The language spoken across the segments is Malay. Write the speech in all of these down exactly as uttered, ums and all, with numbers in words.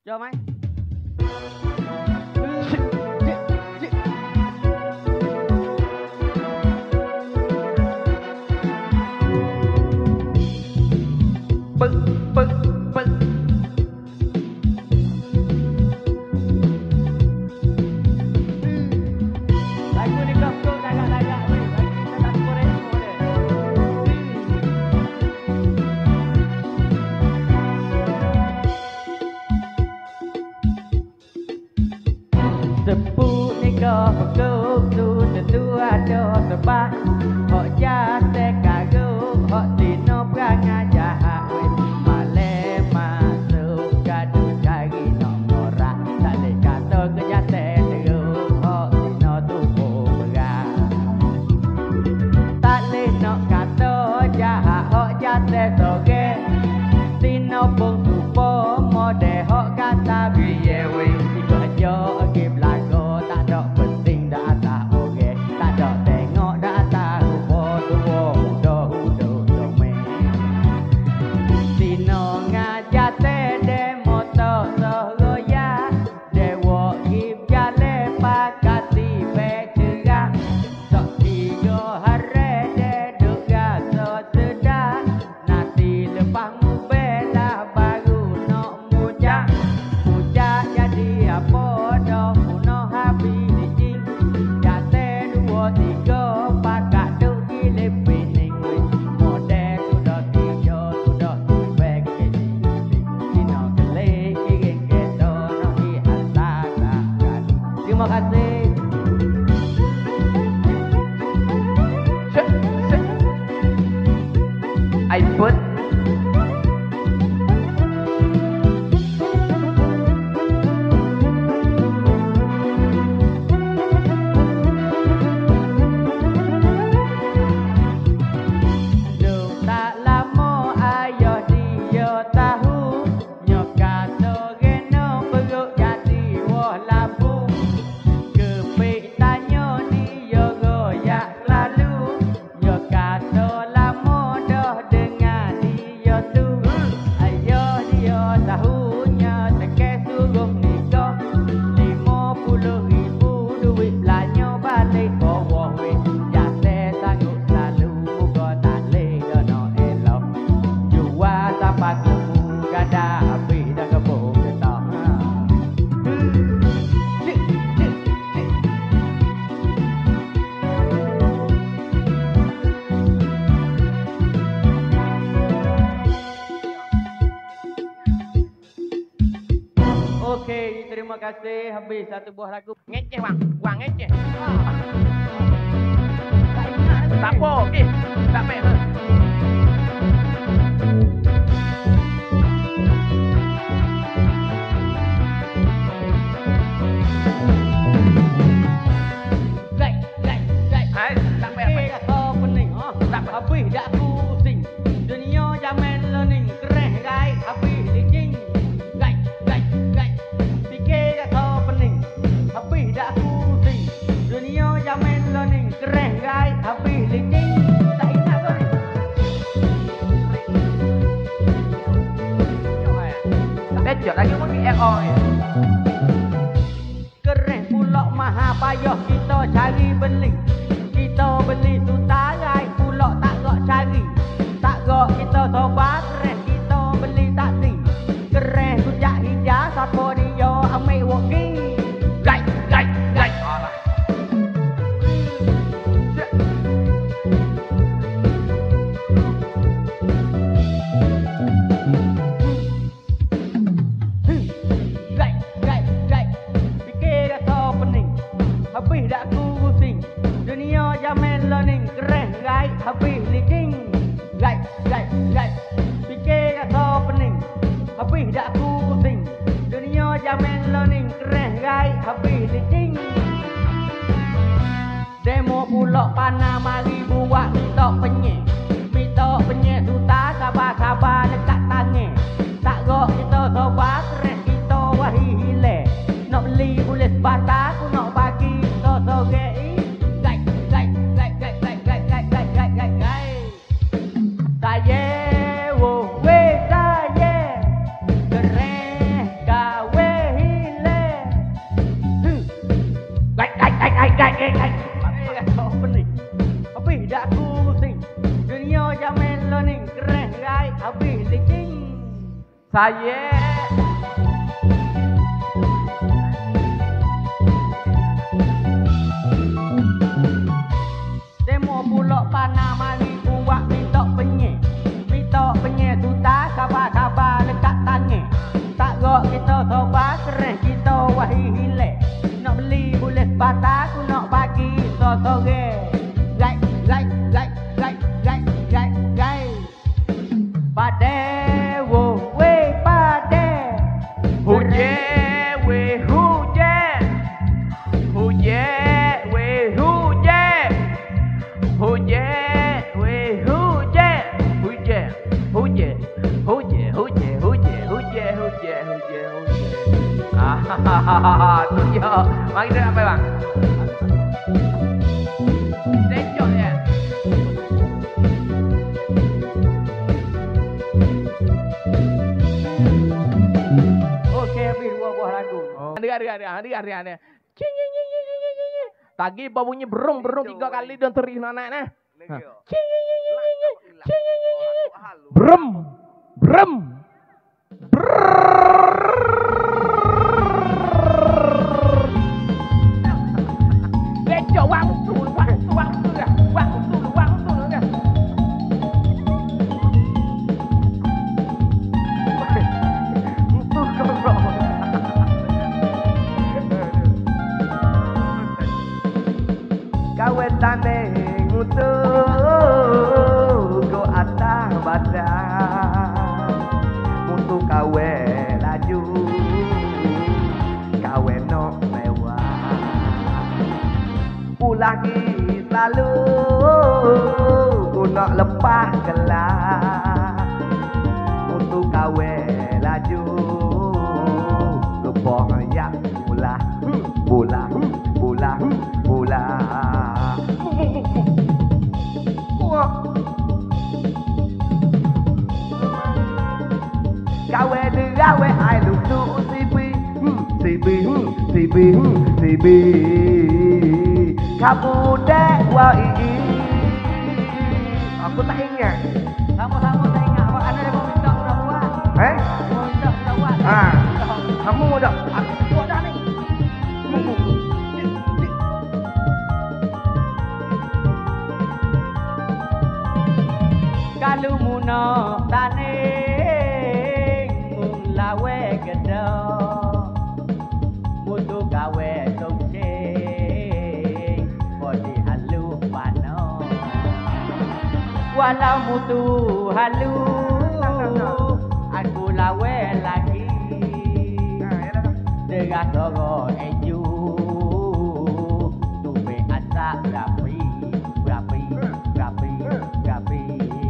เจอไหมปึ๊กปึ๊กปึ๊กlagu ni kau dagak-dagak weh, lagu kita tak korek semua dia. Sepuk ni kau pekuk tu tentu ada sebab. Hok jate kaguk, hok tino perangai jahat weh. Malem masuk gaduh cari nak morak, tak leh kata kejate teruk, hok tino tu berat. Tak leh nak kata jahat, hok jate soge. Tino pun supo model hok kata biye weh. Tiba jo agi belago, tak ada penting dah atas oge, tak ada tengok dah atas rupo tuwo hudo hudo dome. Tino ngajate de motor soroya, de wok hip jale pakati becerah. Sok tiga hari de duk rasa sedar, nanti lepas mubela baru nak mujak. Mujak jadi apa dah puno habis dijing. Jate dua tiga pakat duk gile pening weh. Model sudah tiga sudah tiba ke sini. Tino gele kiring kedo nak dihantarkan. Terima kasih. I put Okey, terima kasih. Habis satu buah lagu. Ngeceh bang, bang ngeceh. Tak ingat lagi. Tak apa, okey. Tak baik. Gay, gay, gay. Hai, tak baik. Okey, kata pening. Ha, tak habis dak aku sing. Dunia zaman learning keren gay, habis licin. Gay, gay, gay. Fikir kata pening. Habis dak aku sing. Dunia zaman learning keren gay, habis licin. Tak ingat kau ni. Lecet lagi pun R O ni. Keren pula maha payah kita cari beli. Kita beli suta rai pula tak gak cari. Tak gak kita sobat keren kita beli taksi. Keren sujak hijau siapa dia ambil walking. Gai, gai, gai. Alah. Gai, gai, gai. Fikir kata pening. Habis dak aku pusing. Dunia zaman learning keren gai, habis licin. Gai, gai, gai. Fikir kata pening. Habis dak aku pusing. Dunia zaman learning keren gai, habis licin. Demo pulak panah mari buat minta penyek. Minta penyek suta sabar-sabar dekat tangan. Tak gok kita sobat keren kita wahi hilang. Nak beli boleh sebatang aku nak bagi sosok saya wo we saya keren kawe Saya demo pulak panah mari buat minta penyek. Minta penyek tu tak khabar-khabar dekat tangan. Tak gok kita sobat keren kita wahi hilek. Nak beli boleh sepatah aku nak bagi sore. Gai gai gai gai gai gai gai. Pade wo we pade. huje we huje. Huje we huje. Huje we huje. Huje huje huje huje huje huje huje huje huje. Ah, tu je. Mari kita sampai bang. Tengok dia. Okey, habis dua buah lagu. Oh. Dengar dengar dengar dengar dengar. dengar. Cing cing cing cing cing cing cing. Tadi bau bunyi berung berung tiga kali dan terih anak nah. Cing cing cing cing cing cing cing cing. Brum brum. Becok wang tu wang tu wang tu dah. Wang tu wang tu dah. Untuk kau. Kawe tane ngutu go atas badan mutu kawe laju kawe no mewah pulagi selalu ku nak lepas kelas mutu kawe laju lepas yak pula pula pula pula Kawe de gawe ai lu tu sibi sibi sibi sibi kamu dek wa ii aku tak ingat Sama-sama tak ingat apa ada yang minta sudah buat. eh Mau minta sudah buat. ah kamu dah Aku buat dah ni. Kalau muna taning mung lawe geda mutu gawe tongcing bodi halu pano walau mutu halu aku lawe lagi dengan toro eju tuwe asak rapi rapi rapi rapi.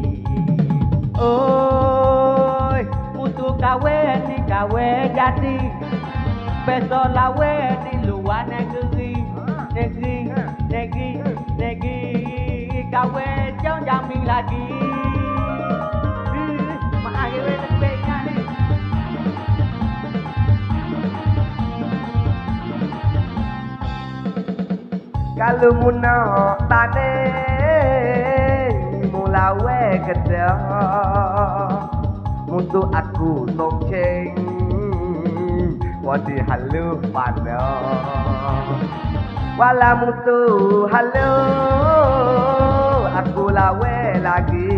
Oi, mutu kawe ni kawe jadi besok lawe di luar negeri negeri negeri negeri kawe jauh jamin lagi. Mak akhirnya lebihnya ni. kalau muna tane mulawe geda mutu aku tongceng wadi halu pada wala mutu halu aku lawe lagi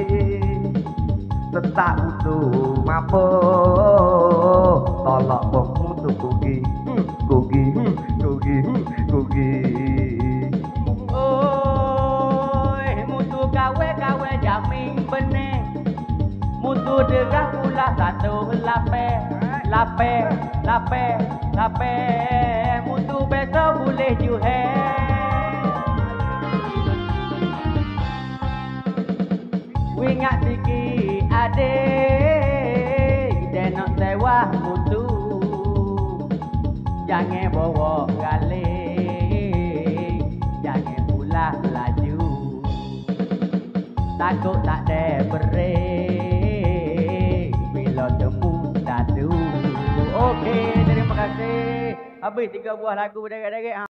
tetap mutu mapo tolak bom mutu kugi kugi kugi kugi Oi, mutu kawe kawe jamin benih. Mutu derah pula satu lape, lape, lape, lape. Mutu besok boleh juhe. Wingat sikit adik, dia nak sewa mutu. Jangan bawa galik, jangan pula laju. Takut tak ada break bila temu dadu. Okey, terima kasih. Habis tiga buah lagu dari-dari.